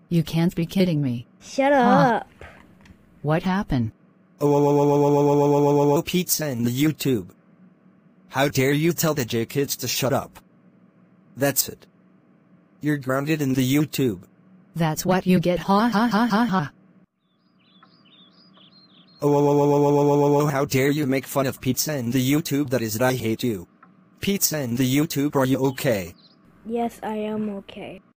You can't be kidding me. Shut up. What happened? Oh, pizza in the YouTube. How dare you tell the J kids to shut up? That's it. You're grounded in the YouTube. That's what you get, ha ha ha ha ha. Oh, how dare you make fun of pizza in the YouTube, that is it, I hate you. Pizza in the YouTube, are you okay? Yes, I am okay.